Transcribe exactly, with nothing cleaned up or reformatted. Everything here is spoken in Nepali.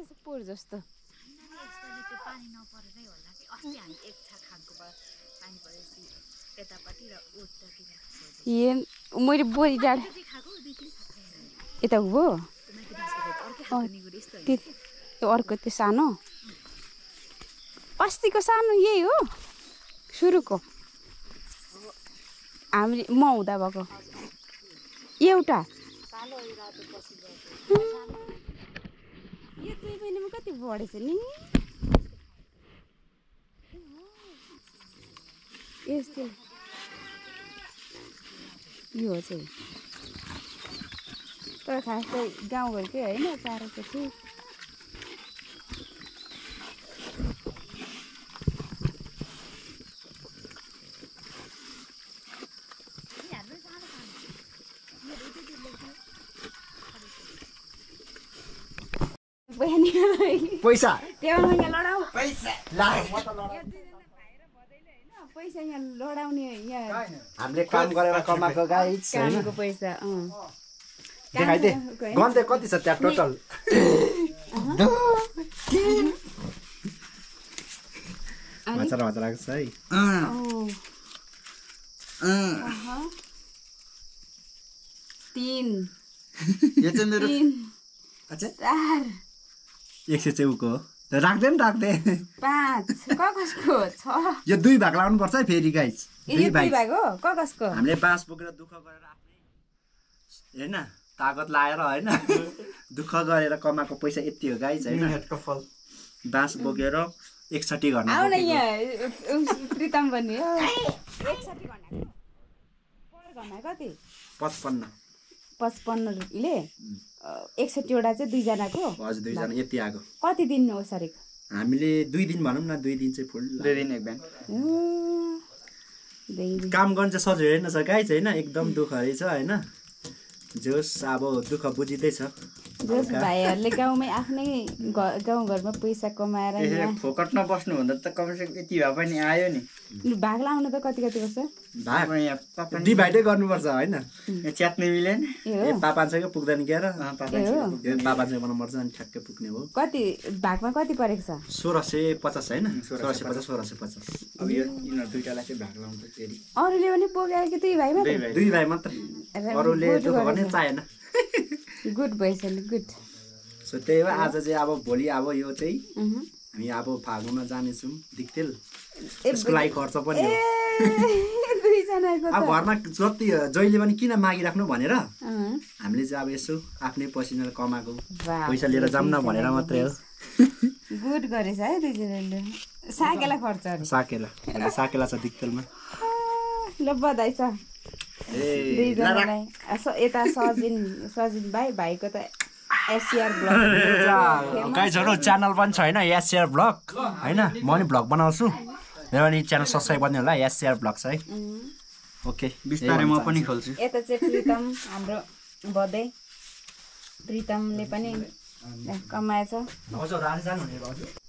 रहेछ पोर जस्तो त्यो पानी नपरेरै होला कि अस्ति हामी एक छाक खानको पानी परेपछि यतापट्टि र उतापट्टि ए मैले बोरी डाँडा यता हो त्यो अर्को त्यो सानो अस्तिको सानो यही हो सुरुको हामी म हुँदा भएको एउटा यो दुई महिनामा कति बढेछ नि यस्तो यो चाहिँ तर खास चाहिँ गाउँघरकै होइन चारोको चाहिँ पैसा टेबलमा यहाँ लडाऊ पैसा पैसा यहाँ लडाउने यहाँ हामीले काम गरेर कमाएको गाइस कामको पैसा देखाइदे गन्ते कति छ त्यहाँ टोटल हजार हजार आएको छ है तीन यो चाहिँ मेरो अच्छा चार एक सय चौको राख्दै नि राख्दै पाँच कगजको छ यो दुई भाग लाउनु पर्छ है फेरि गाइस दुई भाग हो कगजको हामीले बाँस बोकेर दुःख गरेर आफ्नै हैन तागत लाएर हैन दुःख गरेर कमाएको पैसा यति हो गाइस हैन मिहिनेतको फल बाँस बोकेर एकसट्ठी घन्टा आउ न यहाँ प्रितम भन्ने हो एकसट्ठी घन्टाको पर घन्टा कति पचपन्न पचपन्नले एकसट्ठी वटा चाहिँ दुईजनाको हजुर दुईजना यति आएको कति दिन हो सरेको हामीले दुई दिन भनौँ न दुई दिन चाहिँ फुल दुई दिन एक बिहान काम गर्न चाहिँ सजिलो होइन छ गाइस होइन एकदम दुःख रहेछ होइन जोस अब दुःख बुझिँदैछ जोस भाइहरूले गाउँमै आफ्नै गाउँघरमा पैसा कमाएर फोकटमा बस्नुभन्दा त कमसेकम यति भए पनि आयो नि भाग लाउनु त कति कति पर्छ भाग डिभाइडै गर्नुपर्छ होइन च्यात्ने मिलेन पापा चाहिँ पुग्दैन क्या पापा चाहिँ बनाउनुपर्छ अनि ठ्याक्कै पुग्ने हो कति भागमा कति परेको छ सोह्र सय पचास होइन सोह्र सय पचास सोह्र सय पचास अब यो यिनीहरू दुइटालाई चाहिँ भाग लाउँछ फेरि अरूले पनि पुग्यो कि दुई भाइ मात्रै दुई भाइ मात्रै अरूले दुःख गर्ने चाहेन गुड भएछ नि गुड सो त्यही हो आज चाहिँ अब भोलि अब यो चाहिँ हामी अब फागुनमा जानेछौँ दिक्तेल यसको लागि खर्च पनि हो अब घरमा जति जहिले पनि किन मागिराख्नु भनेर हामीले चाहिँ अब यसो आफ्नै पसिनाले कमाएको पैसा लिएर जाऊँ न भनेर मात्रै हो गुड गरेछ है दुईजनाले साकेला खर्च साकेला साकेला छ दिक्तेलमा ल बधाई छ दुईजनालाई यता सजिन सजिन भाइ भाइको त एससीआर ब्लग गाइजहरु च्यानल पनि छ हैन एससीआर ब्लग हैन म नि ब्लग बनाउँछु मेरो नि च्यानल सब्स्क्राइब गर्ने होला एससीआर ब्लग छ है ओके बिस्तारै म पनि खोल्छु यता चाहिँ प्रितम हाम्रो बधै प्रितमले पनि कमाएछ हजुर रानी जानु हुने हजुर